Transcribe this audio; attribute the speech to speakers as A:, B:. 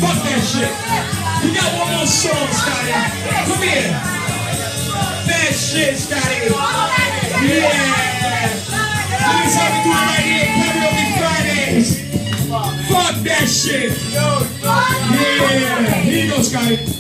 A: Fuck that shit. You got one more song, Scotty. Come here. That shit, Scotty. Yeah. Please help me do it right here. Karaoke Fridays. Fuck that shit. Yeah. Here you go, Scotty.